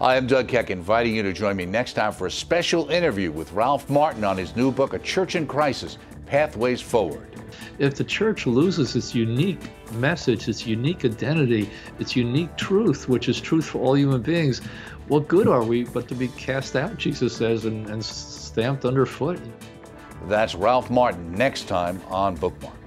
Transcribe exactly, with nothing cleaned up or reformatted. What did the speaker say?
Hi, I'm Doug Keck, inviting you to join me next time for a special interview with Ralph Martin on his new book, A Church in Crisis, Pathways Forward. If the church loses its unique message, its unique identity, its unique truth, which is truth for all human beings, what good are we but to be cast out, Jesus says, and, and stamped underfoot? That's Ralph Martin next time on Bookmark.